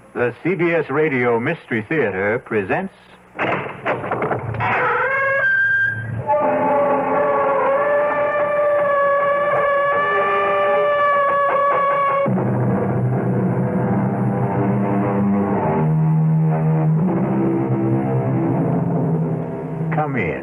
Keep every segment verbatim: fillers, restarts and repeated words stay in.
The C B S Radio Mystery Theater presents... Come in.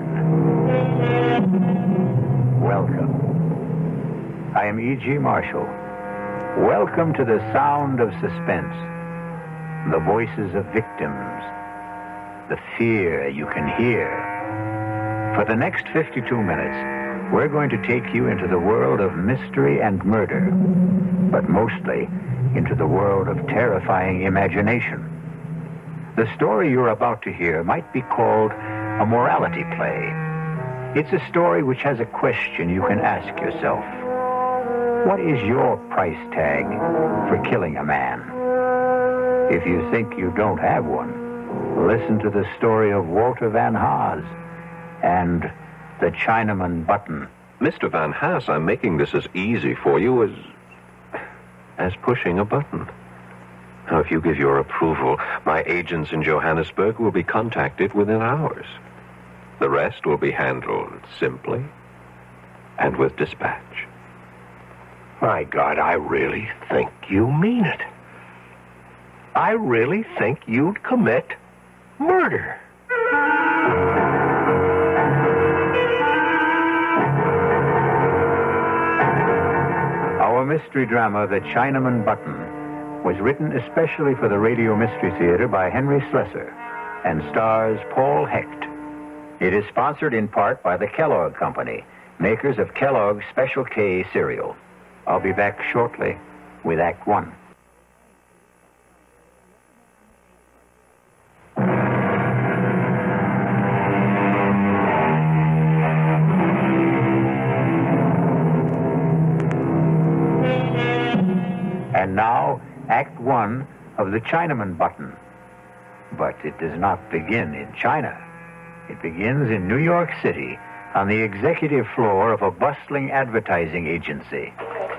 Welcome. I am E G. Marshall. Welcome to the sound of suspense. The voices of victims. The fear you can hear. For the next fifty-two minutes, we're going to take you into the world of mystery and murder, but mostly into the world of terrifying imagination. The story you're about to hear might be called a morality play. It's a story which has a question you can ask yourself. What is your price tag for killing a man? If you think you don't have one, listen to the story of Walter Van Haas and the Chinaman button. Mister Van Haas, I'm making this as easy for you as... as pushing a button. Now, if you give your approval, my agents in Johannesburg will be contacted within hours. The rest will be handled simply and with dispatch. My God, I really think you mean it. I really think you'd commit murder. Our mystery drama, The Chinaman Button, was written especially for the Radio Mystery Theater by Henry Slessor and stars Paul Hecht. It is sponsored in part by the Kellogg Company, makers of Kellogg's Special K cereal. I'll be back shortly with Act One. And now, Act One of The Chinaman Button. But it does not begin in China. It begins in New York City on the executive floor of a bustling advertising agency.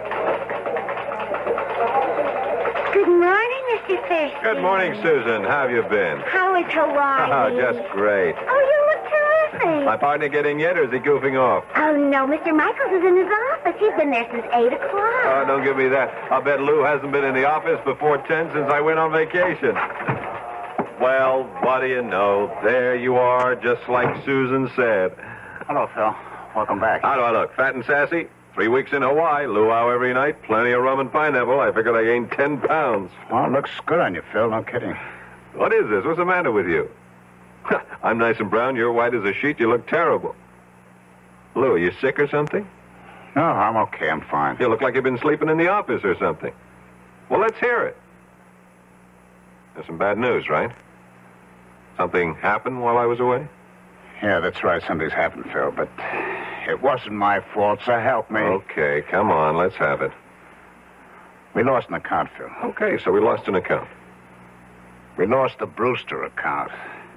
Good morning, Mister Fish. Good morning, Susan. How have you been? How is Hawaii? Oh, just great. Oh, you look terrific. My partner getting yet, or is he goofing off? Oh, no, Mister Michaels is in his office. He's been there since eight o'clock. Oh, don't give me that. I'll bet Lou hasn't been in the office before ten since I went on vacation. Well, what do you know? There you are, just like Susan said. Hello, Phil. Welcome back. How do I look? Fat and sassy? Three weeks in Hawaii, luau every night, plenty of rum and pineapple. I figured I gained ten pounds. Well, it looks good on you, Phil. No kidding. What is this? What's the matter with you? I'm nice and brown. You're white as a sheet. You look terrible. Lou, are you sick or something? No, I'm okay. I'm fine. You look like you've been sleeping in the office or something. Well, let's hear it. There's some bad news, right? Something happened while I was away? Yeah, that's right. Something's happened, Phil, but it wasn't my fault, so help me. Okay, come on. Let's have it. We lost an account, Phil. Okay, so we lost an account. We lost the Brewster account.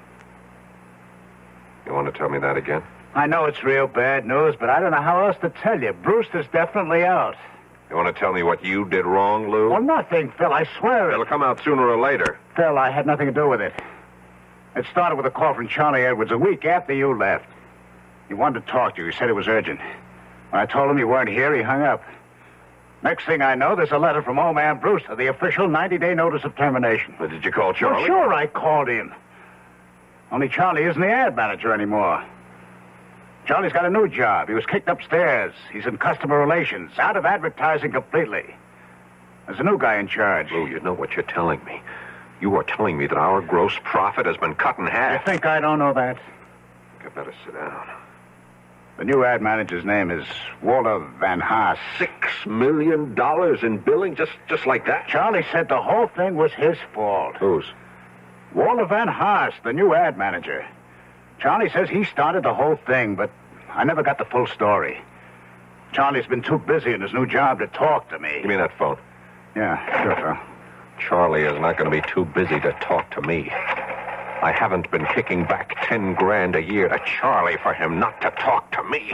You want to tell me that again? I know it's real bad news, but I don't know how else to tell you. Brewster's definitely out. You want to tell me what you did wrong, Lou? Well, nothing, Phil. I swear it. It'll come out sooner or later. Phil, I had nothing to do with it. It started with a call from Charlie Edwards a week after you left. He wanted to talk to you. He said it was urgent. When I told him you weren't here, he hung up. Next thing I know, there's a letter from old man Brewster, the official ninety-day notice of termination. But did you call Charlie? Well, sure, I called him. Only Charlie isn't the ad manager anymore. Charlie's got a new job. He was kicked upstairs. He's in customer relations, out of advertising completely. There's a new guy in charge. Lou, you know what you're telling me. You are telling me that our gross profit has been cut in half. You think I don't know that? You better sit down. The new ad manager's name is Walter Van Haas. Six million dollars in billing, just just like that? Charlie said the whole thing was his fault. Whose? Walter Van Haas, the new ad manager. Charlie says he started the whole thing, but I never got the full story. Charlie's been too busy in his new job to talk to me. Give me that phone. Yeah, sure, Phil. Charlie is not going to be too busy to talk to me. I haven't been kicking back ten grand a year to Charlie for him not to talk to me.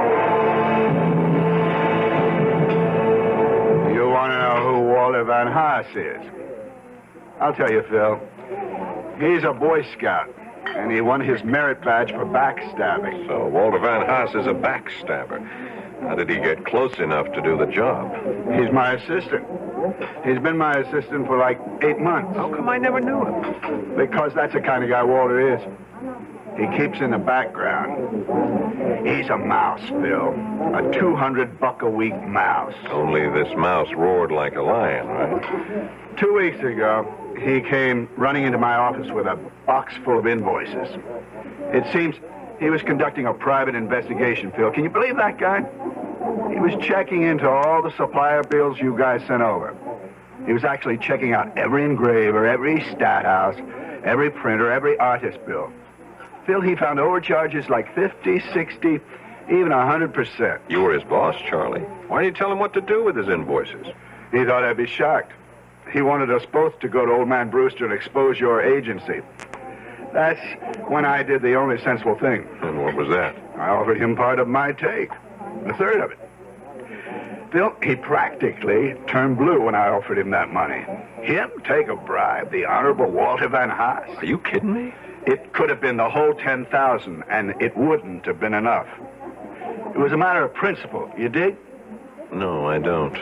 You want to know who Walter Van Haas Haas is? I'll tell you, Phil. He's a Boy Scout, and he won his merit badge for backstabbing. So Walter Van Haas is a backstabber. How did he get close enough to do the job? He's my assistant. He's been my assistant for like eight months. How come I never knew him? Because that's the kind of guy Walter is. He keeps in the background. He's a mouse, Phil. A two hundred buck a week mouse. Only this mouse roared like a lion, right? Two weeks ago, he came running into my office with a box full of invoices. It seems he was conducting a private investigation, Phil. Can you believe that guy? He was checking into all the supplier bills you guys sent over. He was actually checking out every engraver, every stat house, every printer, every artist bill. Phil, he found overcharges like fifty, sixty, even one hundred percent. You were his boss, Charlie. Why didn't you tell him what to do with his invoices? He thought I'd be shocked. He wanted us both to go to old man Brewster and expose your agency. That's when I did the only sensible thing. And what was that? I offered him part of my take, a third of it. Phil, he practically turned blue when I offered him that money. Him take a bribe, the Honorable Walter Van Haas. Are you kidding me? It could have been the whole ten thousand, and it wouldn't have been enough. It was a matter of principle, you dig? No, I don't.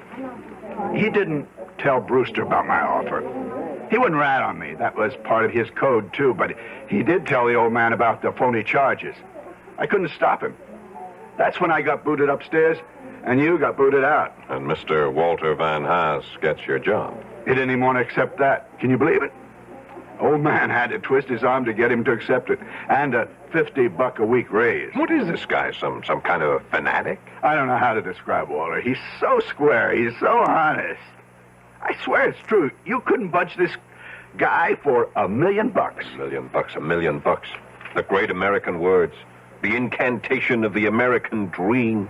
He didn't tell Brewster about my offer. He wouldn't rat on me. That was part of his code, too, but he did tell the old man about the phony charges. I couldn't stop him. That's when I got booted upstairs, and you got booted out. And Mister Walter Van Haas gets your job. He didn't even want to accept that. Can you believe it? Old man had to twist his arm to get him to accept it, and a fifty buck a week raise. What is this guy, some some kind of a fanatic? I don't know how to describe Walter. He's so square. He's so honest. I swear it's true. You couldn't budge this guy for a million bucks. A million bucks, a million bucks. The great American words. The incantation of the American dream.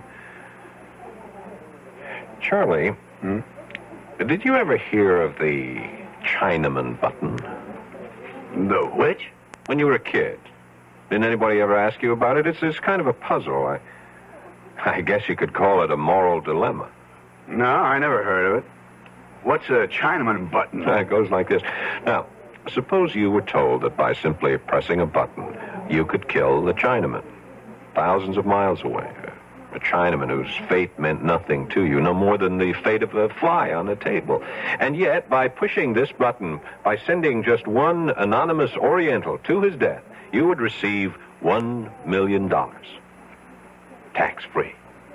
Charlie, hmm? did you ever hear of the Chinaman button? The which? When you were a kid. Didn't anybody ever ask you about it? It's, it's kind of a puzzle. I, I guess you could call it a moral dilemma. No, I never heard of it. What's a Chinaman button? It goes like this. Now, suppose you were told that by simply pressing a button, you could kill the Chinaman, thousands of miles away. A Chinaman whose fate meant nothing to you, no more than the fate of a fly on a table. And yet, by pushing this button, by sending just one anonymous Oriental to his death, you would receive one million dollars. Tax-free.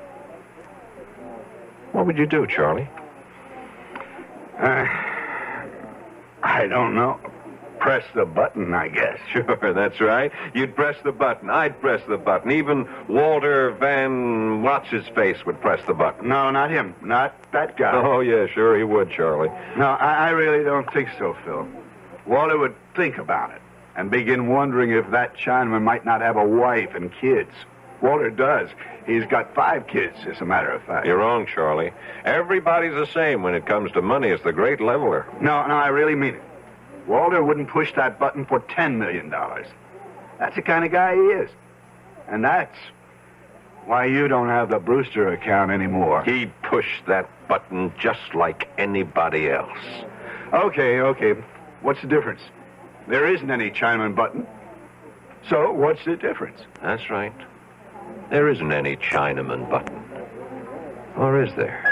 What would you do, Charlie? Uh, I don't know. Press the button, I guess. Sure, that's right. You'd press the button. I'd press the button. Even Walter Van What's-His-Face would press the button. No, not him. Not that guy. Oh, yeah, sure he would, Charlie. No, I, I really don't think so, Phil. Walter would think about it and begin wondering if that Chinaman might not have a wife and kids. Walter does. He's got five kids, as a matter of fact. You're wrong, Charlie. Everybody's the same when it comes to money. It's the great leveler. No, no, I really mean it. Walter wouldn't push that button for ten million dollars. That's the kind of guy he is. And that's why you don't have the Brewster account anymore. He'd push that button just like anybody else. Okay, okay. What's the difference? There isn't any Chinaman button. So what's the difference? That's right. There isn't any Chinaman button. Or is there?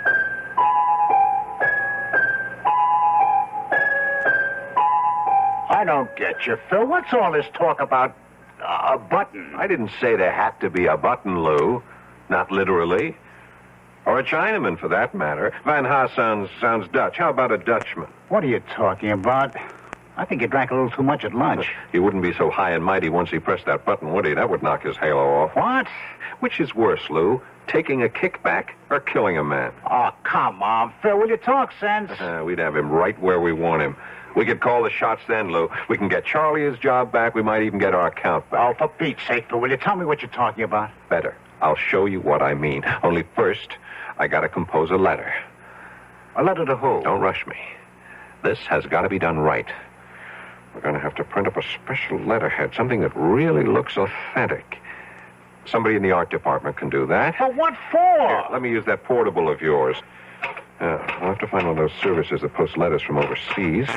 I don't get you, Phil. What's all this talk about uh, a button? I didn't say there had to be a button, Lou. Not literally. Or a Chinaman, for that matter. Van Haas sounds, sounds Dutch. How about a Dutchman? What are you talking about? I think you drank a little too much at lunch. He wouldn't be so high and mighty once he pressed that button, would he? That would knock his halo off. What? Which is worse, Lou? Taking a kickback or killing a man? Oh, come on, Phil. Will you talk sense? Uh, we'd have him right where we want him. We could call the shots then, Lou. We can get Charlie his job back. We might even get our account back. Oh, for Pete's sake, Phil, will you tell me what you're talking about? Better. I'll show you what I mean. Only first, I gotta compose a letter. A letter to who? Don't rush me. This has got to be done right. We're going to have to print up a special letterhead, something that really looks authentic. Somebody in the art department can do that. For what for? Here, let me use that portable of yours. Yeah, I'll have to find one of those services that post letters from overseas.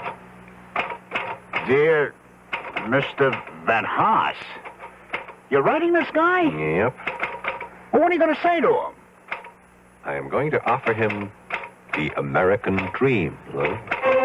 Dear Mister Van Haas, you're writing this guy? Yep. What are you going to say to him? I am going to offer him the American dream, Lou.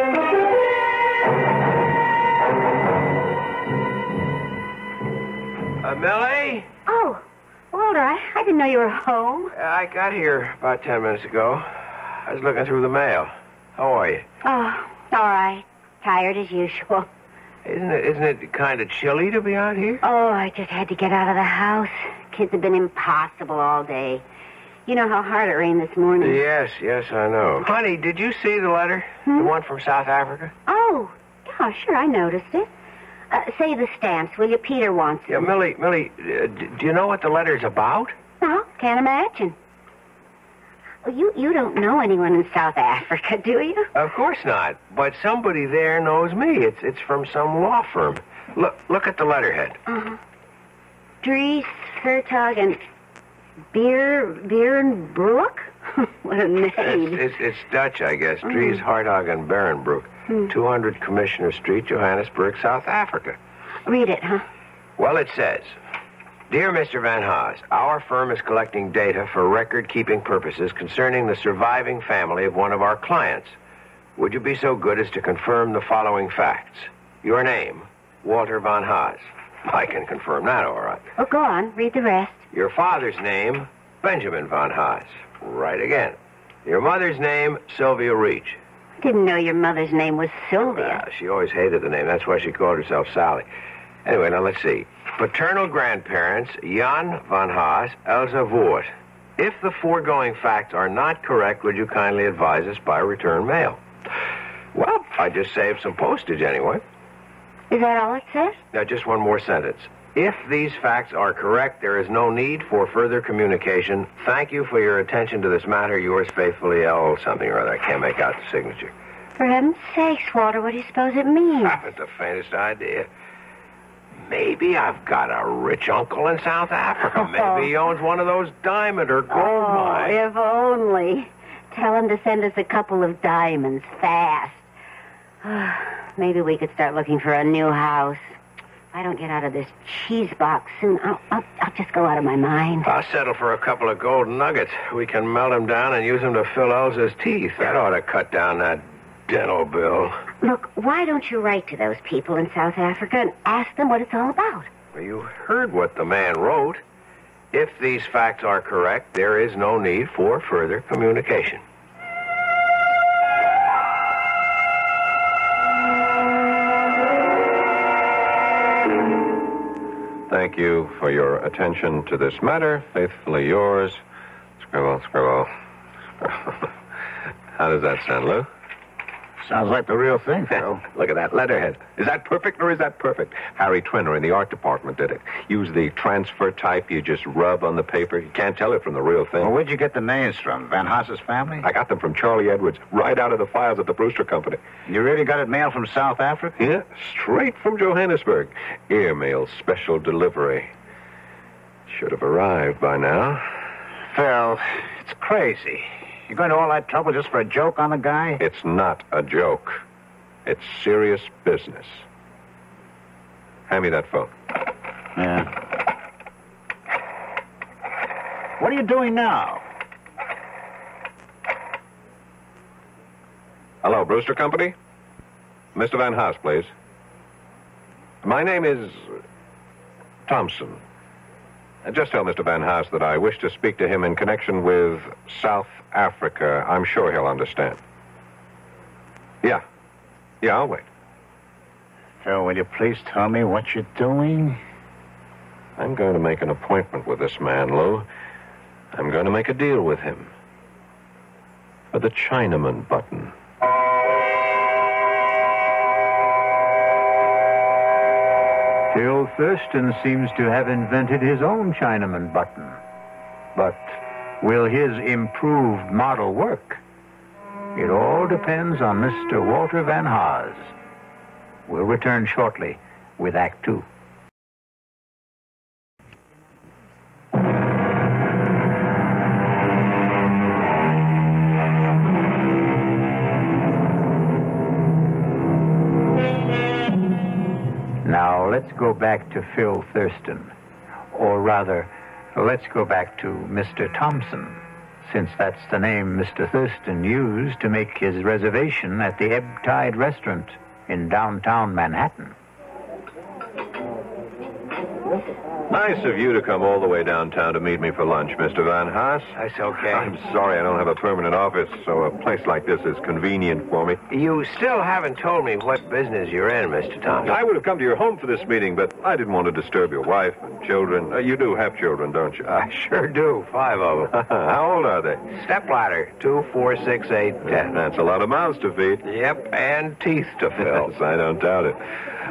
Uh, Millie? Oh, Walter, I, I didn't know you were home. Uh, I got here about ten minutes ago. I was looking through the mail. How are you? Oh, all right. Tired as usual. Isn't it, isn't it kind of chilly to be out here? Oh, I just had to get out of the house. Kids have been impossible all day. You know how hard it rained this morning. Yes, yes, I know. Honey, did you see the letter? Hmm? The one from South Africa? Oh, yeah, sure, I noticed it. Uh, say the stamps, will you? Peter wants Yeah, them. Millie, Millie, uh, d- do you know what the letter's about? No, can't imagine. Well, you, you don't know anyone in South Africa, do you? Of course not. But somebody there knows me. It's it's from some law firm. Look look at the letterhead. Uh-huh. Dries, Vertog, and Beer, Beer and Brook? What a name. It's, it's, it's Dutch, I guess. Mm. Dries, Hartog, and Berenbroek. Mm. two hundred Commissioner Street, Johannesburg, South Africa. Read it, huh? Well, it says, Dear Mister Van Haas, our firm is collecting data for record-keeping purposes concerning the surviving family of one of our clients. Would you be so good as to confirm the following facts? Your name, Walter Van Haas. I can confirm that, all right. Oh, go on. Read the rest. Your father's name, Benjamin Van Haas. Right again. Your mother's name, Sylvia Reach. Didn't know your mother's name was Sylvia. Uh, she always hated the name. That's why she called herself Sally. Anyway, now let's see. Paternal grandparents, Jan Van Haas, Elsa Voort. If the foregoing facts are not correct, would you kindly advise us by return mail? Well, I just saved some postage anyway. Is that all it says? Now, just one more sentence. If these facts are correct, there is no need for further communication. Thank you for your attention to this matter. Yours faithfully, L. something or other. I can't make out the signature. For heaven's sakes, Walter, what do you suppose it means? I haven't the faintest idea. Maybe I've got a rich uncle in South Africa. Maybe he owns one of those diamond or gold Oh, mines. if only. Tell him to send us a couple of diamonds, fast. Maybe we could start looking for a new house. If I don't get out of this cheese box soon, I'll, I'll, I'll just go out of my mind. I'll settle for a couple of golden nuggets. We can melt them down and use them to fill Elsa's teeth. That ought to cut down that dental bill. Look, why don't you write to those people in South Africa and ask them what it's all about? Well, you heard what the man wrote. If these facts are correct, there is no need for further communication. Thank you for your attention to this matter. Faithfully yours, Scribble, Scribble. How does that sound, Lou? Sounds like the real thing, Phil. Look at that letterhead. Is that perfect or is that perfect? Harry Twinner in the art department did it. Use the transfer type you just rub on the paper. You can't tell it from the real thing. Well, where'd you get the names from? Van Haas's family? I got them from Charlie Edwards, right out of the files at the Brewster Company. You really got it mailed from South Africa? Yeah, straight from Johannesburg. Airmail special delivery. Should have arrived by now. Phil, it's crazy. You're going to all that trouble just for a joke on the guy? It's not a joke. It's serious business. Hand me that phone. Yeah. What are you doing now? Hello, Brewster Company? Mister Van Haas, please. My name is Thompson. Uh, Just tell Mister Van Haas that I wish to speak to him in connection with South Africa. I'm sure he'll understand. Yeah. Yeah, I'll wait. Phil, will you please tell me what you're doing? I'm going to make an appointment with this man, Lou. I'm going to make a deal with him. For the Chinaman button. Phil Thurston seems to have invented his own Chinaman button. But will his improved model work? It all depends on Mister Walter Van Haas. We'll return shortly with Act Two. let's go back to Phil Thurston. Or rather, let's go back to Mister Thompson, since that's the name Mister Thurston used to make his reservation at the Ebb Tide Restaurant in downtown Manhattan. Nice of you to come all the way downtown to meet me for lunch, Mister Van Haas. That's okay. I'm sorry I don't have a permanent office, so a place like this is convenient for me. You still haven't told me what business you're in, Mister Thompson. I would have come to your home for this meeting, but I didn't want to disturb your wife and children. Uh, you do have children, don't you? I sure do. Five of them. How old are they? Stepladder. Two, four, six, eight, ten. That's a lot of mouths to feed. Yep, and teeth to fill. Yes, I don't doubt it.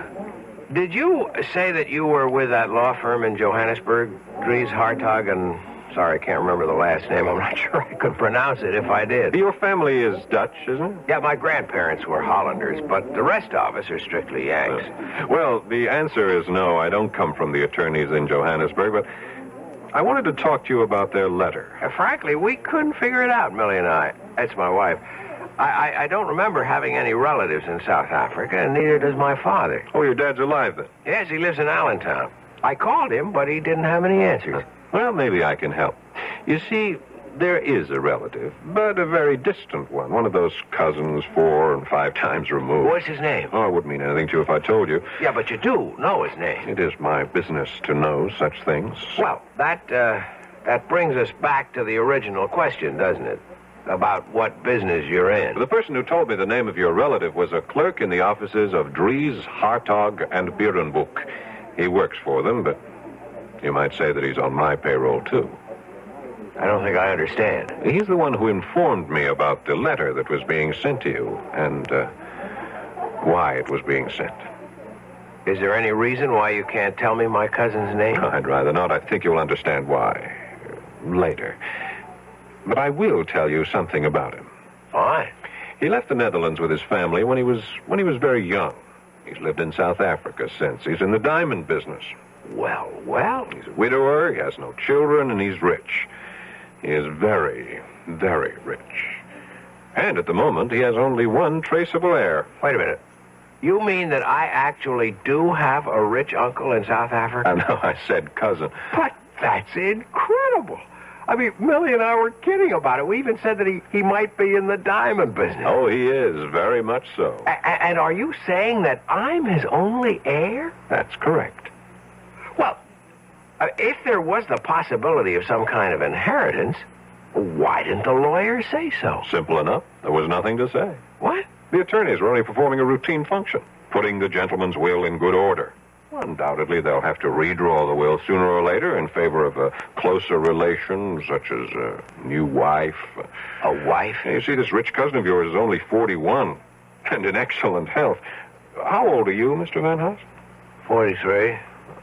Did you say that you were with that law firm in Johannesburg, Dries Hartog, and... Sorry, I can't remember the last name. I'm not sure I could pronounce it if I did. Your family is Dutch, isn't it? Yeah, my grandparents were Hollanders, but the rest of us are strictly Yanks. Uh, well, the answer is no. I don't come from the attorneys in Johannesburg, but I wanted to talk to you about their letter. Uh, frankly, we couldn't figure it out, Millie and I. That's my wife. I, I, I don't remember having any relatives in South Africa, and neither does my father. Oh, your dad's alive, then? Yes, he lives in Allentown. I called him, but he didn't have any answers. Well, maybe I can help. You see, there is a relative, but a very distant one. One of those cousins four and five times removed. What's his name? Oh, it wouldn't mean anything to you if I told you. Yeah, but you do know his name. It is my business to know such things. Well, that, uh, that brings us back to the original question, doesn't it? About what business you're in. The person who told me the name of your relative was a clerk in the offices of Dries, Hartog, and Beerenboek. He works for them, but you might say that he's on my payroll, too. I don't think I understand. He's the one who informed me about the letter that was being sent to you, and uh, why it was being sent. Is there any reason why you can't tell me my cousin's name? I'd rather not. I think you'll understand why later. But I will tell you something about him. Fine. He left the Netherlands with his family when he was when he was very young. He's lived in South Africa since. He's in the diamond business. Well, well. He's a widower, he has no children, and he's rich. He is very, very rich. And at the moment, he has only one traceable heir. Wait a minute. You mean that I actually do have a rich uncle in South Africa? I know, I said cousin. But that's incredible. I mean, Millie and I were kidding about it. We even said that he, he might be in the diamond business. Oh, he is, very much so. A- and are you saying that I'm his only heir? That's correct. Well, uh, if there was the possibility of some kind of inheritance, why didn't the lawyer say so? Simple enough. There was nothing to say. What? The attorneys were only performing a routine function, putting the gentleman's will in good order. Undoubtedly, they'll have to redraw the will sooner or later in favor of a closer relation, such as a new wife. A wife? You see, this rich cousin of yours is only forty-one and in excellent health. How old are you, Mister Van Haas? forty-three.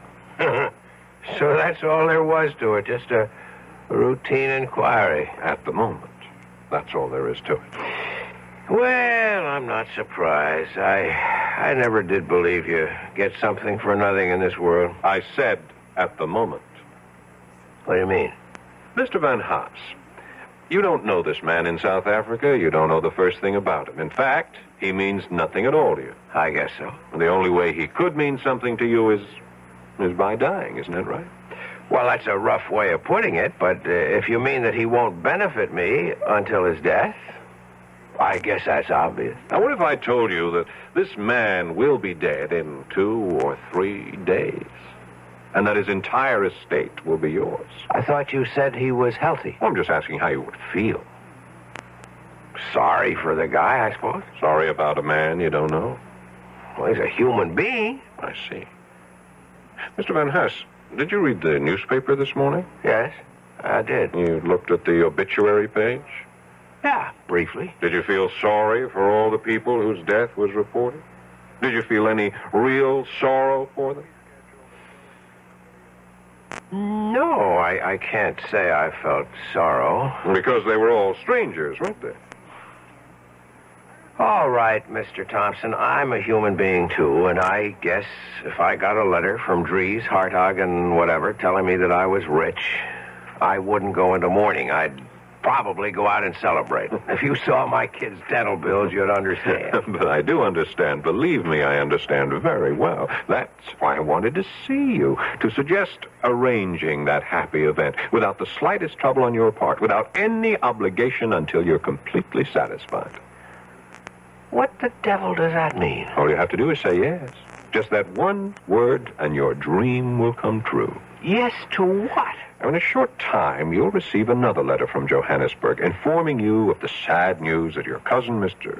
So that's all there was to it, just a routine inquiry. At the moment, that's all there is to it. Well, I'm not surprised. I I never did believe you get something for nothing in this world. I said at the moment. What do you mean? Mister Van Haas, you don't know this man in South Africa. You don't know the first thing about him. In fact, he means nothing at all to you. I guess so. And the only way he could mean something to you is, is by dying, isn't it right? Well, that's a rough way of putting it, but uh, if you mean that he won't benefit me until his death, I guess that's obvious. Now, what if I told you that this man will be dead in two or three days, and that his entire estate will be yours? I thought you said he was healthy. Well, I'm just asking how you would feel. Sorry for the guy, I suppose. Sorry about a man you don't know? Well, he's a human being. I see. Mister Van Haas, did you read the newspaper this morning? Yes, I did. You looked at the obituary page? Yeah, briefly. Did you feel sorry for all the people whose death was reported? Did you feel any real sorrow for them? No, I, I can't say I felt sorrow. Because they were all strangers, weren't they? All right, Mister Thompson, I'm a human being, too, and I guess if I got a letter from Dries, Hartog, and whatever, telling me that I was rich, I wouldn't go into mourning. I'd probably go out and celebrate. If you saw my kids' dental bills, you'd understand. But I do understand. Believe me, I understand very well. That's why I wanted to see you, to suggest arranging that happy event without the slightest trouble on your part, without any obligation until you're completely satisfied. What the devil does that mean? All you have to do is say yes. Just that one word, and your dream will come true. Yes to what? In a short time, you'll receive another letter from Johannesburg informing you of the sad news that your cousin, Mister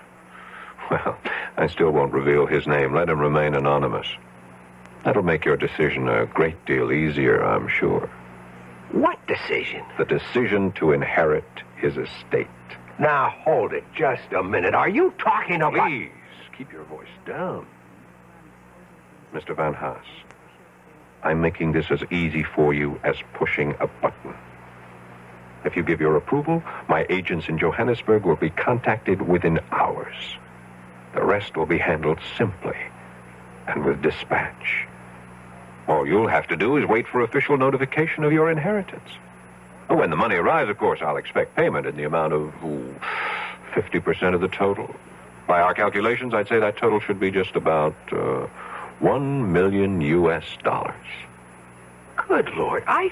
Well, I still won't reveal his name. Let him remain anonymous. That'll make your decision a great deal easier, I'm sure. What decision? The decision to inherit his estate. Now, hold it just a minute. Are you talking about... Please, keep your voice down. Mister Van Haas, I'm making this as easy for you as pushing a button. If you give your approval, my agents in Johannesburg will be contacted within hours. The rest will be handled simply and with dispatch. All you'll have to do is wait for official notification of your inheritance. When the money arrives, of course, I'll expect payment in the amount of ooh, fifty percent of the total. By our calculations, I'd say that total should be just about uh, one million U S dollars. Good Lord, I...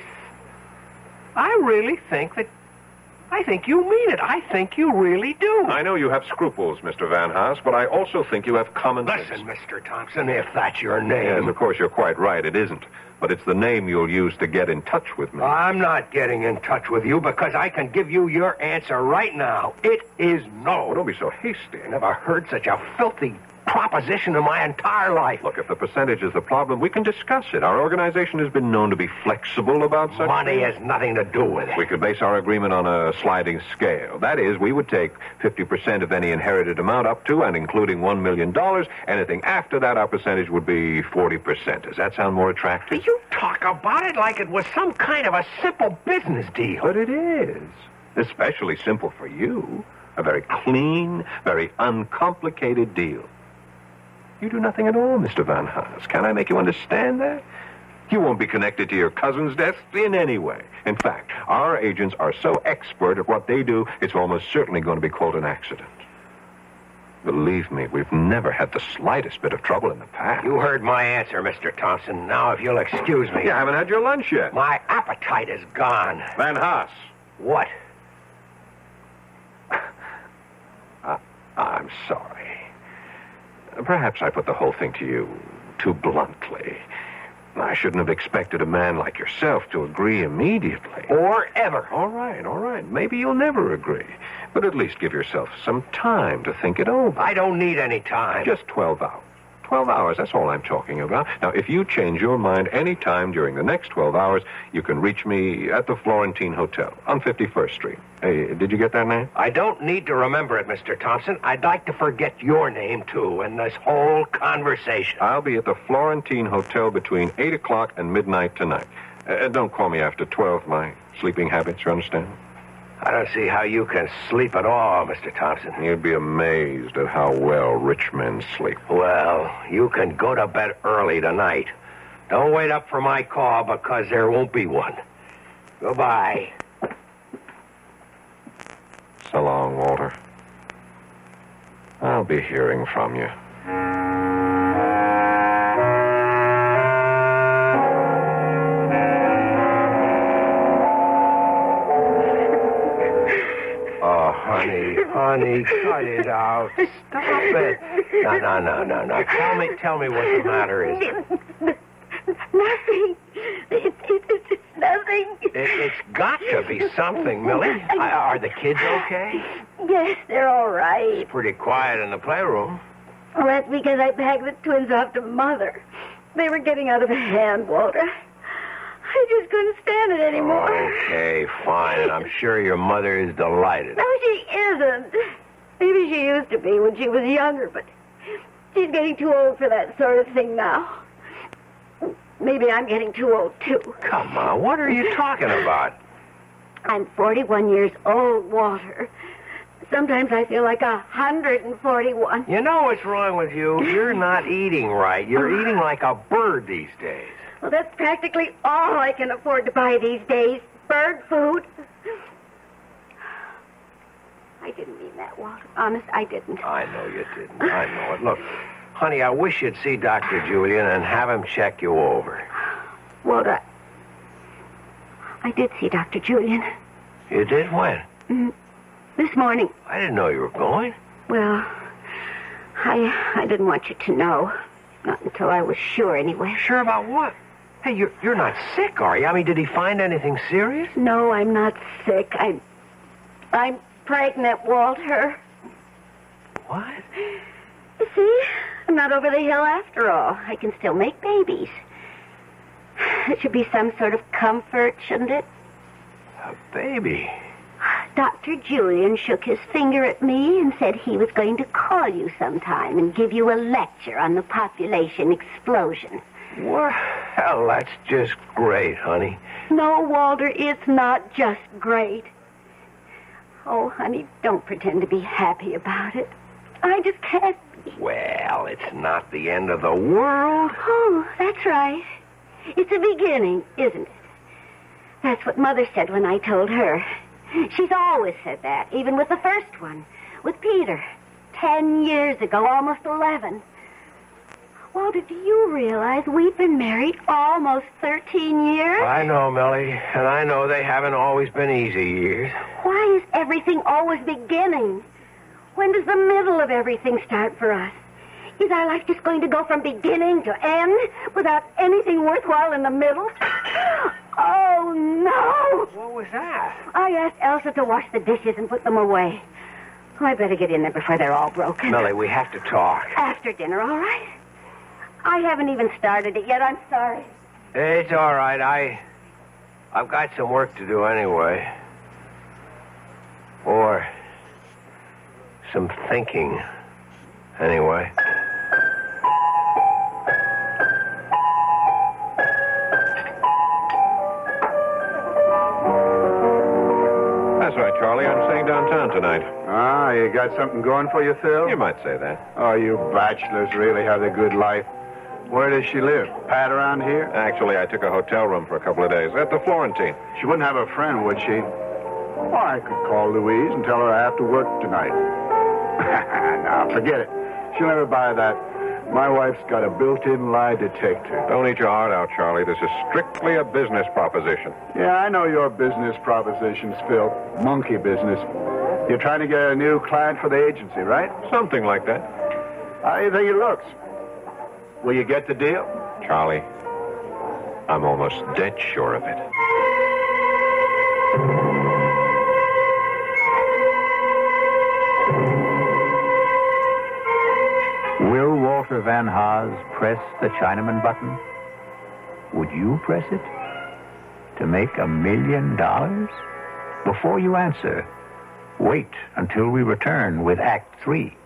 I really think that... I think you mean it. I think you really do. I know you have scruples, Mister Van Haas, but I also think you have common sense. Listen, Mister Thompson, if that's your name... Yes, of course, you're quite right. It isn't. But it's the name you'll use to get in touch with me. I'm not getting in touch with you because I can give you your answer right now. It is no. Oh, don't be so hasty. I never heard such a filthy proposition in my entire life. Look, if the percentage is the problem, we can discuss it. Our organization has been known to be flexible about such Money things. has nothing to do with it. We could base our agreement on a sliding scale. That is, we would take fifty percent of any inherited amount up to and including one million dollars. Anything after that, our percentage would be forty percent. Does that sound more attractive? You talk about it like it was some kind of a simple business deal. But it is. Especially simple for you. A very clean, very uncomplicated deal. You do nothing at all, Mister Van Haas. Can I make you understand that? You won't be connected to your cousin's death in any way. In fact, our agents are so expert at what they do, it's almost certainly going to be called an accident. Believe me, we've never had the slightest bit of trouble in the past. You heard my answer, Mister Thompson. Now, if you'll excuse me... You haven't had your lunch yet. My appetite is gone. Van Haas. What? uh, I'm sorry. Perhaps I put the whole thing to you too bluntly. I shouldn't have expected a man like yourself to agree immediately. Or ever. All right, all right. Maybe you'll never agree. But at least give yourself some time to think it over. I don't need any time. Just twelve hours. twelve hours, that's all I'm talking about. Now, if you change your mind any time during the next twelve hours, you can reach me at the Florentine Hotel on fifty-first Street. Hey, did you get that name? I don't need to remember it, Mister Thompson. I'd like to forget your name, too, in this whole conversation. I'll be at the Florentine Hotel between eight o'clock and midnight tonight. Uh, don't call me after twelve, my sleeping habits, you understand? I don't see how you can sleep at all, Mister Thompson. You'd be amazed at how well rich men sleep. Well, you can go to bed early tonight. Don't wait up for my call because there won't be one. Goodbye. So long, Walter. I'll be hearing from you. Honey, honey, cut it out. Stop it. No, no, no, no, no. Tell me, tell me what the matter is. Nothing. It, it, it, it's nothing. It, it's got to be something, Millie. I, are the kids okay? Yes, they're all right. It's pretty quiet in the playroom. Well, that's because I packed the twins off to Mother. They were getting out of hand, Walter. I just couldn't stand it anymore. Okay, fine. And I'm sure your mother is delighted. No, she isn't. Maybe she used to be when she was younger, but she's getting too old for that sort of thing now. Maybe I'm getting too old, too. Come on, what are you talking about? I'm forty-one years old, Walter. Sometimes I feel like a hundred and forty-one. You know what's wrong with you? You're not eating right. You're eating like a bird these days. Well, that's practically all I can afford to buy these days. Bird food. I didn't mean that, Walter. Honest, I didn't. I know you didn't. I know it. Look, honey, I wish you'd see Doctor Julian and have him check you over. Walter, I did see Doctor Julian. You did? When? Mm, this morning. I didn't know you were going. Well, I I didn't want you to know. Not until I was sure, anyway. Sure about what? Hey, you're, you're not sick, are you? I mean, did he find anything serious? No, I'm not sick. I'm... I'm pregnant, Walter. What? You see, I'm not over the hill after all. I can still make babies. It should be some sort of comfort, shouldn't it? A baby? Doctor Julian shook his finger at me and said he was going to call you sometime and give you a lecture on the population explosion. Well, that's just great, honey. No, Walter, it's not just great. Oh, honey, don't pretend to be happy about it. I just can't be. Well, it's not the end of the world. Oh, that's right. It's a beginning, isn't it? That's what Mother said when I told her. She's always said that, even with the first one, with Peter. Ten years ago, almost eleven. Walter, do you realize we've been married almost thirteen years? I know, Melly, and I know they haven't always been easy years. Why is everything always beginning? When does the middle of everything start for us? Is our life just going to go from beginning to end without anything worthwhile in the middle? Oh, no! What was that? I asked Elsa to wash the dishes and put them away. Oh, I better get in there before they're all broken. Melly, we have to talk. After dinner, all right? I haven't even started it yet. I'm sorry. It's all right. I... I've got some work to do anyway. Or... some thinking. Anyway. That's right, Charlie. I'm staying downtown tonight. Ah, you got something going for you, Phil? You might say that. Oh, you bachelors really have the good life. Where does she live? Pat around here? Actually, I took a hotel room for a couple of days at the Florentine. She wouldn't have a friend, would she? Well, I could call Louise and tell her I have to work tonight. Now, forget it. She'll never buy that. My wife's got a built-in lie detector. Don't eat your heart out, Charlie. This is strictly a business proposition. Yeah, I know your business propositions, Phil. Monkey business. You're trying to get a new client for the agency, right? Something like that. How do you think it looks? Will you get the deal? Charlie, I'm almost dead sure of it. Will Walter Van Haas press the Chinaman button? Would you press it? To make a million dollars? Before you answer, wait until we return with Act Three.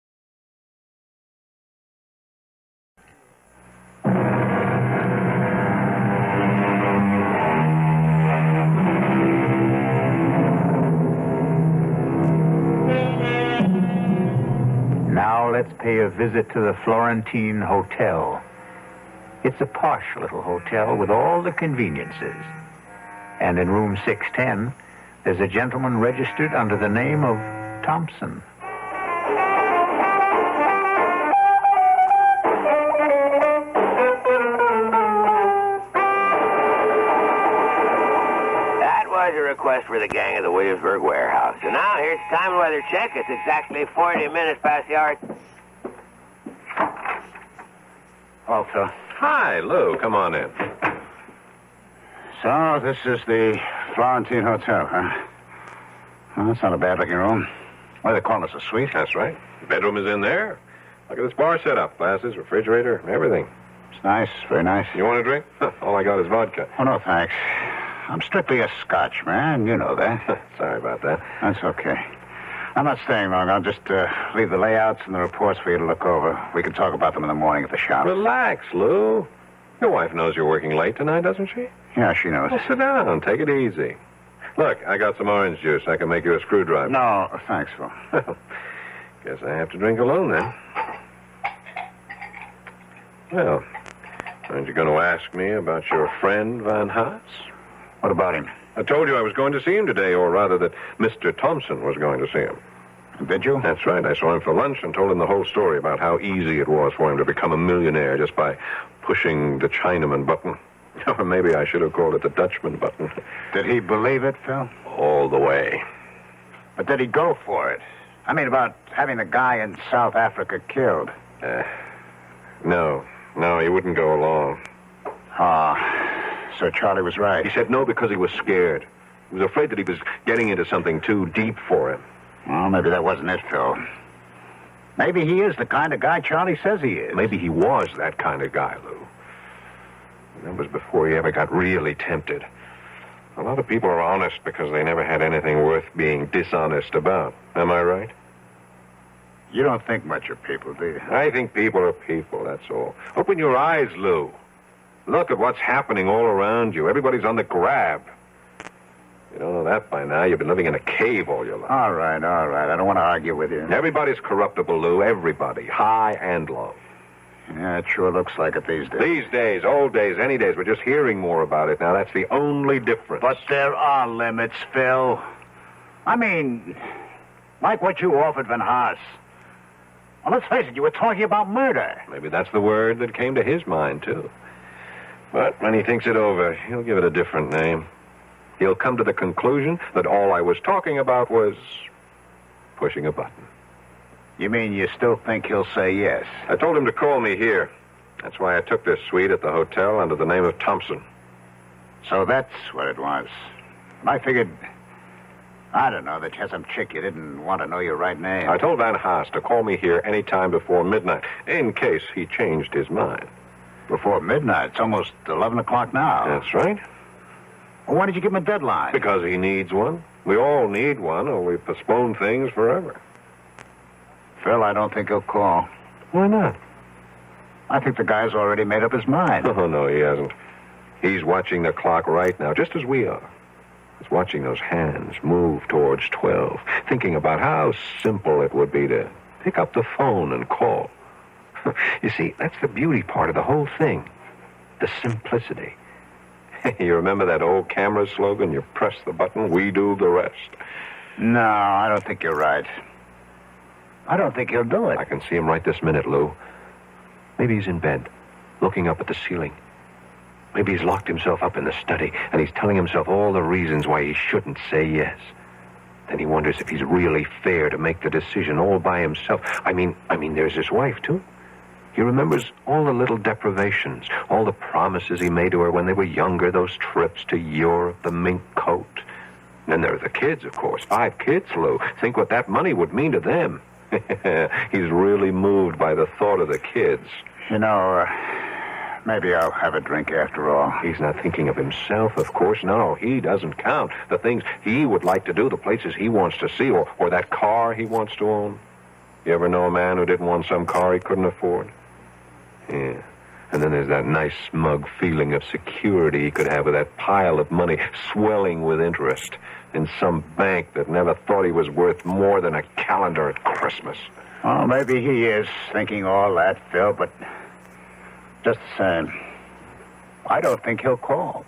Now let's pay a visit to the Florentine Hotel. It's a posh little hotel with all the conveniences. And in room six ten, there's a gentleman registered under the name of Thompson. That was a request for the gang of the Williamsburg warehouse. And now here's the time and weather check. It's exactly forty minutes past the hour. Hello, Phil. Hi, Lou. Come on in. So, this is the Florentine Hotel, huh? Well, that's not a bad-looking room. What do they call this, a suite? That's right. The bedroom is in there. Look at this bar set up. Glasses, refrigerator, everything. It's nice, very nice. You want a drink? All I got is vodka. Oh, no, thanks. I'm strictly a Scotch, man. You know that. Sorry about that. That's okay. I'm not staying long. I'll just uh, leave the layouts and the reports for you to look over. We can talk about them in the morning at the shop. Relax, Lou. Your wife knows you're working late tonight, doesn't she? Yeah, she knows. Well, sit down. Take it easy. Look, I got some orange juice. I can make you a screwdriver. No, thanks, Phil. Guess I have to drink alone, then. Well, aren't you going to ask me about your friend, Van Haas? What about him? I told you I was going to see him today, or rather that Mister Thompson was going to see him. Did you? That's right. I saw him for lunch and told him the whole story about how easy it was for him to become a millionaire just by pushing the Chinaman button. Or maybe I should have called it the Dutchman button. Did he believe it, Phil? All the way. But did he go for it? I mean, about having the guy in South Africa killed. Uh, no. No, he wouldn't go along. Ah, so Charlie was right. He said no because he was scared. He was afraid that he was getting into something too deep for him. Well, maybe that wasn't it, Phil. Maybe he is the kind of guy Charlie says he is. Maybe he was that kind of guy, Lou. And that was before he ever got really tempted. A lot of people are honest because they never had anything worth being dishonest about. Am I right? You don't think much of people, do you? I think people are people, that's all. Open your eyes, Lou. Look at what's happening all around you. Everybody's on the grab. You don't know that by now. You've been living in a cave all your life. All right, all right. I don't want to argue with you. Everybody's corruptible, Lou. Everybody. High and low. Yeah, it sure looks like it these days. These days, old days, any days. We're just hearing more about it now. That's the only difference. But there are limits, Phil. I mean, like what you offered Van Haas. Well, let's face it, you were talking about murder. Maybe that's the word that came to his mind, too. But when he thinks it over, he'll give it a different name. He'll come to the conclusion that all I was talking about was pushing a button. You mean you still think he'll say yes? I told him to call me here. That's why I took this suite at the hotel under the name of Thompson. So that's what it was. I figured, I don't know, that you had some chick you didn't want to know your right name. I told Van Haas to call me here any time before midnight, in case he changed his mind. Before midnight? It's almost eleven o'clock now. That's right. Well, why did you give him a deadline? Because he needs one. We all need one, or we postpone things forever. Phil, I don't think he'll call. Why not? I think the guy's already made up his mind. Oh, no, he hasn't. He's watching the clock right now, just as we are. He's watching those hands move towards twelve, thinking about how simple it would be to pick up the phone and call. You see, that's the beauty part of the whole thing. The simplicity. You remember that old camera slogan? You press the button, we do the rest. No, I don't think you're right. I don't think he'll do it. I can see him right this minute, Lou. Maybe he's in bed, looking up at the ceiling. Maybe he's locked himself up in the study, and he's telling himself all the reasons why he shouldn't say yes. Then he wonders if he's really fair to make the decision all by himself. I mean, I mean, there's his wife, too. He remembers all the little deprivations, all the promises he made to her when they were younger, those trips to Europe, the mink coat. And then there are the kids, of course. Five kids, Lou. Think what that money would mean to them. He's really moved by the thought of the kids. You know, uh, maybe I'll have a drink after all. He's not thinking of himself, of course. No, he doesn't count. The things he would like to do, the places he wants to see, or, or that car he wants to own. You ever know a man who didn't want some car he couldn't afford? Yeah. And then there's that nice, smug feeling of security he could have with that pile of money swelling with interest in some bank that never thought he was worth more than a calendar at Christmas. Oh, maybe he is thinking all that, Phil, but just the same, I don't think he'll call.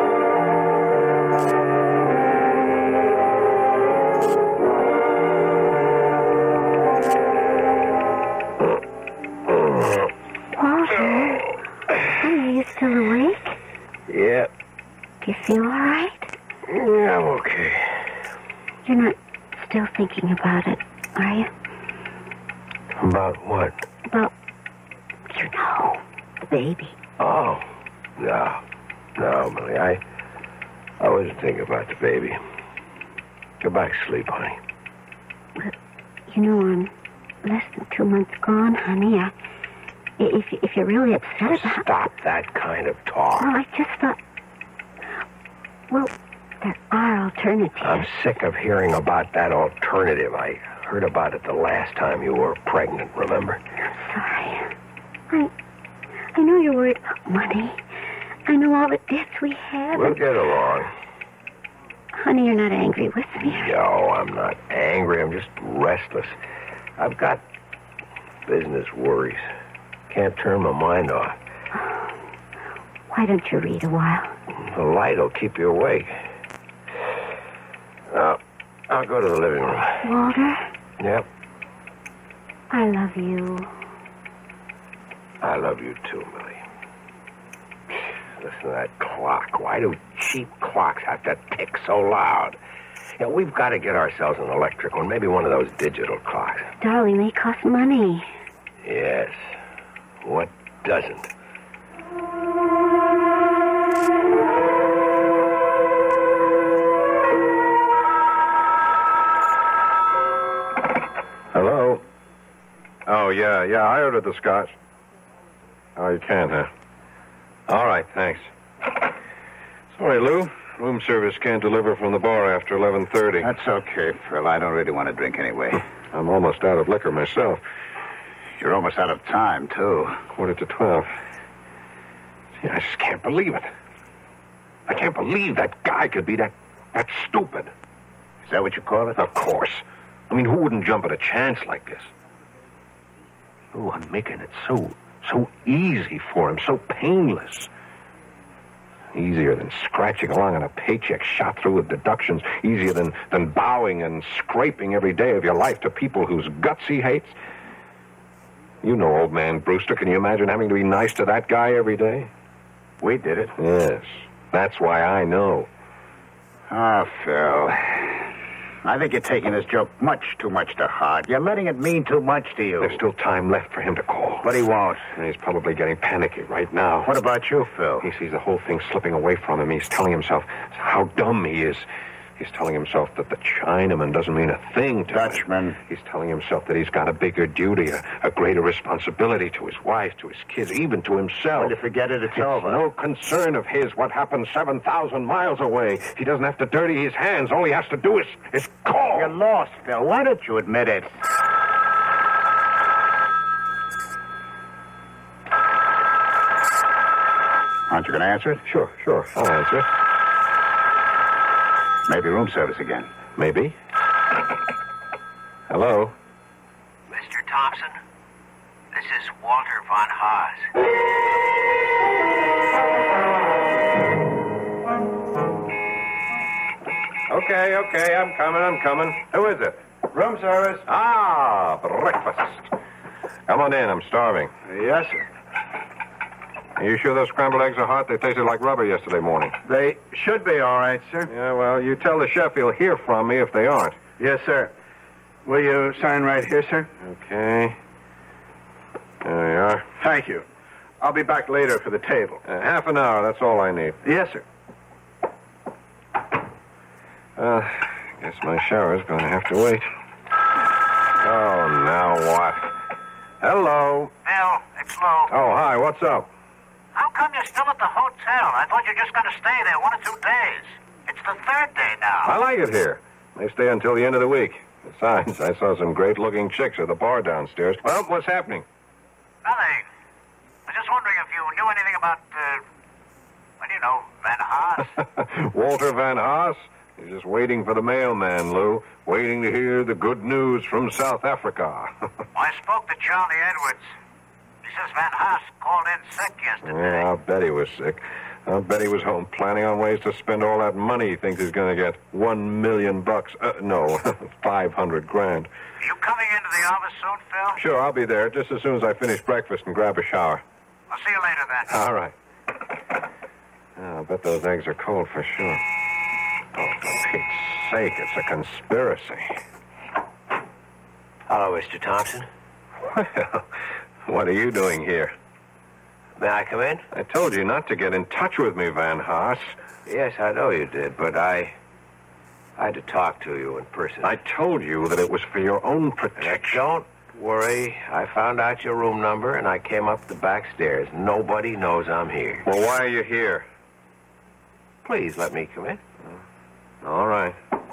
Still awake? Yeah. Do you feel all right? Yeah, I'm okay. You're not still thinking about it, are you? About what? About, you know, the baby. Oh, no. No, Millie, I, I wasn't thinking about the baby. Go back to sleep, honey. Well, you know, I'm less than two months gone, honey. I... If, if you're really upset about... Stop that kind of talk. Well, I just thought... Well, there are alternatives. I'm sick of hearing about that alternative. I heard about it the last time you were pregnant, remember? I'm sorry. I, I know you're worried about money. I know all the debts we have. We'll get along. Honey, you're not angry with me. No, I'm not angry. I'm just restless. I've got business worries. Can't turn my mind off. Why don't you read a while? The light will keep you awake. I'll go to the living room. Walter, Yep. I love you. I love you too, Millie. Listen to that clock. Why do cheap clocks have to tick so loud? Yeah, we've got to get ourselves an electric one, maybe one of those digital clocks. Darling, they cost money. Yes. What doesn't? Hello? Oh, yeah, yeah, I ordered the scotch. Oh, you can, huh? All right, thanks. Sorry, Lou. Room service can't deliver from the bar after eleven thirty. That's okay, Phil. I don't really want to drink anyway. I'm almost out of liquor myself. You're almost out of time, too. Quarter to twelve. See, I just can't believe it. I can't believe that guy could be that, that stupid. Is that what you call it? Of course. I mean, who wouldn't jump at a chance like this? Oh, I'm making it so, so easy for him, so painless. Easier than scratching along on a paycheck shot through with deductions. Easier than, than bowing and scraping every day of your life to people whose guts he hates. You know old man Brewster. Can you imagine having to be nice to that guy every day? We did it. Yes. That's why I know. Ah, Phil. I think you're taking this joke much too much to heart. You're letting it mean too much to you. There's still time left for him to call. But he won't. And he's probably getting panicky right now. What about you, Phil? He sees the whole thing slipping away from him. He's telling himself how dumb he is. He's telling himself that the Chinaman doesn't mean a thing to Dutchman. him. He's telling himself that he's got a bigger duty, a, a greater responsibility to his wife, to his kids, even to himself. When you forget it, it's, It's over. no concern of his what happened seven thousand miles away. He doesn't have to dirty his hands. All he has to do is, is call. You're lost, Phil. Why don't you admit it? Aren't you going to answer it? Sure, sure. I'll answer it. Maybe room service again. Maybe. Hello? Mister Thompson, this is Walter von Haas. Okay, okay, I'm coming, I'm coming. Who is it? Room service. Ah, breakfast. Come on in, I'm starving. Yes, sir. Are you sure those scrambled eggs are hot? They tasted like rubber yesterday morning. They should be all right, sir. Yeah, well, you tell the chef he'll hear from me if they aren't. Yes, sir. Will you sign right here, sir? Okay. There you are. Thank you. I'll be back later for the table. Uh, half an hour, that's all I need. Yes, sir. Uh, guess my shower's going to have to wait. Oh, now what? Hello. Bill, it's Lou. Oh, hi, what's up? How come you're still at the hotel? I thought you were just going to stay there one or two days. It's the third day now. I like it here. They stay until the end of the week. Besides, I saw some great-looking chicks at the bar downstairs. Well, what's happening? Nothing. I was just wondering if you knew anything about, uh, well, you know, Van Haas. Walter Van Haas? He's just waiting for the mailman, Lou. Waiting to hear the good news from South Africa. I spoke to Charlie Edwards. He says Van Haas called in sick yesterday. Yeah, I'll bet he was sick. I'll bet he was home planning on ways to spend all that money he thinks he's going to get. One million bucks. Uh, no, five hundred grand. Are you coming into the office soon, Phil? Sure, I'll be there just as soon as I finish breakfast and grab a shower. I'll see you later then. All right. Oh, I bet those eggs are cold for sure. Oh, for Pete's sake, it's a conspiracy. Hello, Mister Thompson. Well, what are you doing here? May I come in? I told you not to get in touch with me, Van Haas. Yes, I know you did, but I... I had to talk to you in person. I told you that it was for your own Now, protection. don't worry. I found out your room number, and I came up the back stairs. Nobody knows I'm here. Well, why are you here? Please let me come in. All right.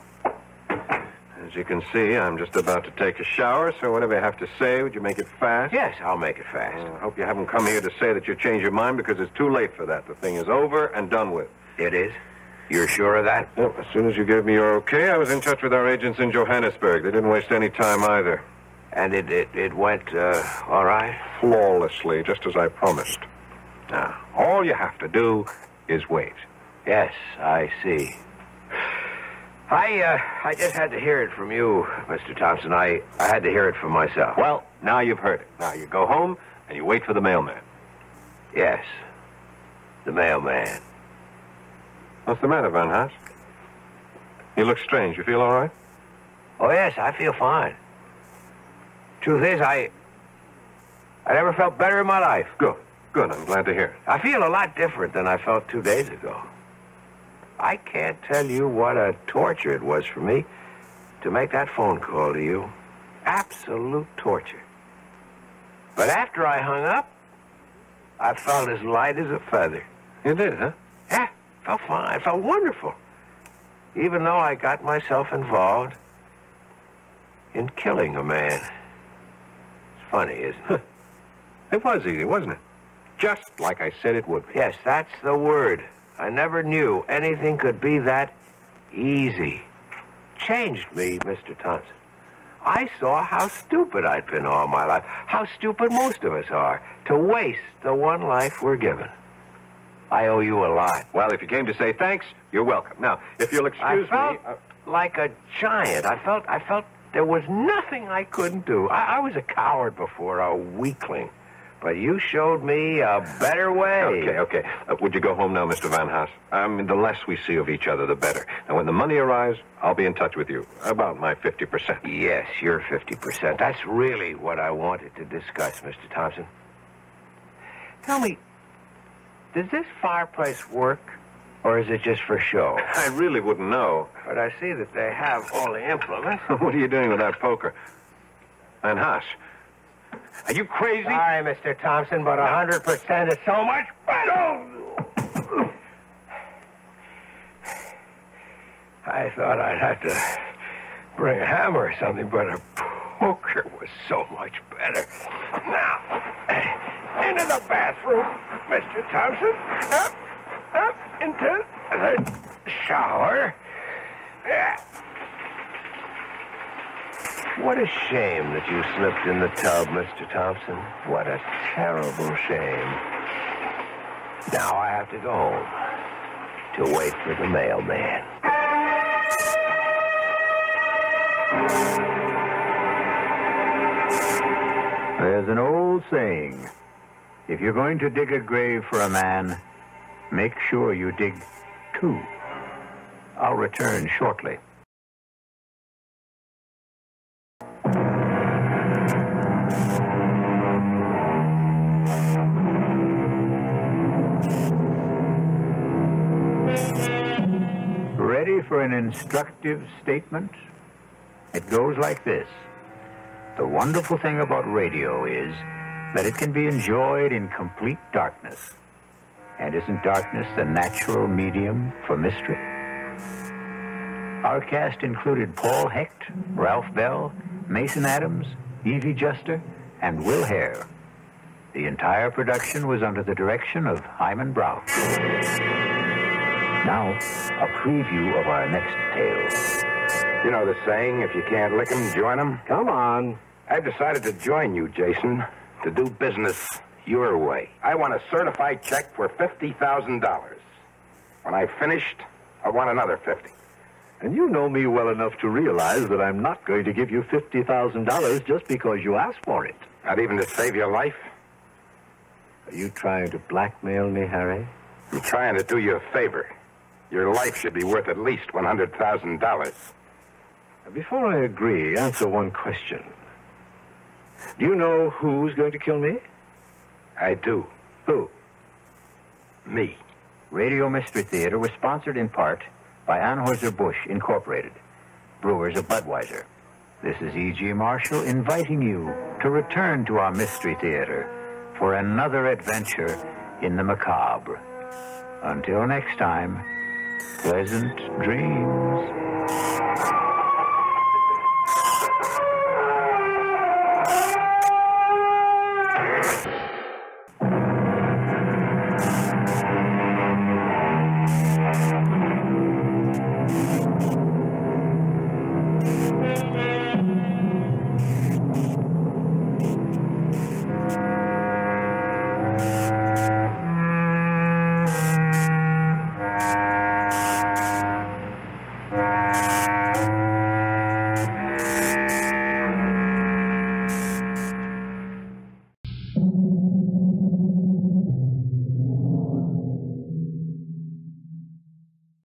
As you can see, I'm just about to take a shower, so whatever you have to say, would you make it fast? Yes, I'll make it fast. I hope you haven't come here to say that you changed your mind, because it's too late for that. The thing is over and done with. It is? You're sure of that? Well, as soon as you gave me your okay, I was in touch with our agents in Johannesburg. They didn't waste any time either. And it, it, it went, uh, all right? Flawlessly, just as I promised. Now, all you have to do is wait. Yes, I see. I, uh, I just had to hear it from you, Mister Thompson. I, I had to hear it from myself. Well, now you've heard it. Now you go home and you wait for the mailman. Yes. The mailman. What's the matter, Van Haas? You look strange. You feel all right? Oh, yes, I feel fine. Truth is, I... I never felt better in my life. Good. Good. I'm glad to hear it. I feel a lot different than I felt two days ago. I can't tell you what a torture it was for me to make that phone call to you. Absolute torture. But after I hung up, I felt as light as a feather. You did, huh? Yeah, felt fine. Felt wonderful. Even though I got myself involved in killing a man. It's funny, isn't it? It was easy, wasn't it? Just like I said it would be. Yes, that's the word. I never knew anything could be that easy. Changed me, Mister Thompson. I saw how stupid I'd been all my life, how stupid most of us are, to waste the one life we're given. I owe you a lot. Well, if you came to say thanks, you're welcome. Now, if you'll excuse I felt me... Uh... like a giant. I felt, I felt there was nothing I couldn't do. I, I was a coward before, a weakling. But you showed me a better way. Okay, okay. Uh, would you go home now, Mister Van Haas? I mean, the less we see of each other, the better. And when the money arrives, I'll be in touch with you. About my fifty percent. Yes, your fifty percent. That's really what I wanted to discuss, Mister Thompson. Tell me, does this fireplace work, or is it just for show? I really wouldn't know. But I see that they have all the implements. What are you doing with that poker? Van Haas, are you crazy? Sorry, Mister Thompson, but one hundred percent is so much better. I thought I'd have to bring a hammer or something, but a poker was so much better. Now, into the bathroom, Mister Thompson. Up, up, into the shower. Yeah. What a shame that you slipped in the tub, Mister Thompson. What a terrible shame. Now I have to go home to wait for the mailman. There's an old saying, if you're going to dig a grave for a man, make sure you dig two. I'll return shortly. Ready for an instructive statement? It goes like this. The wonderful thing about radio is that it can be enjoyed in complete darkness. And isn't darkness the natural medium for mystery? Our cast included Paul Hecht, Ralph Bell, Mason Adams, Evie Juster, and Will Hare. The entire production was under the direction of Hyman Brown. Now, a preview of our next tale. You know the saying, if you can't lick 'em, join 'em? Come on. I've decided to join you, Jason, to do business your way. I want a certified check for fifty thousand dollars. When I've finished, I want another fifty. And you know me well enough to realize that I'm not going to give you fifty thousand dollars just because you asked for it. Not even to save your life? Are you trying to blackmail me, Harry? I'm trying to do you a favor. Your life should be worth at least one hundred thousand dollars. Before I agree, answer one question. Do you know who's going to kill me? I do. Who? Me. Radio Mystery Theater was sponsored in part by Anheuser-Busch Incorporated, brewers of Budweiser. This is E G. Marshall inviting you to return to our Mystery Theater for another adventure in the macabre. Until next time, pleasant dreams.